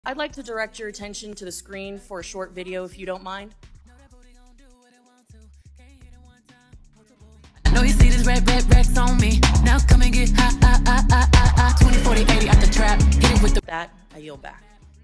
I'd like to direct your attention to the screen for a short video if you don't mind. No, you see this red racks on me. Now come and get high, 20, 40, 80 out the trap. Hit it with the That, I yield back.